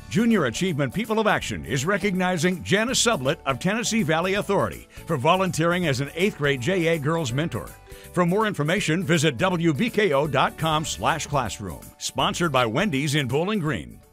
Junior Achievement People of Action is recognizing Jana Sublett of Tennessee Valley Authority for volunteering as an 8th grade JA Girls Mentor. For more information, visit wbko.com/classroom. Sponsored by Wendy's in Bowling Green.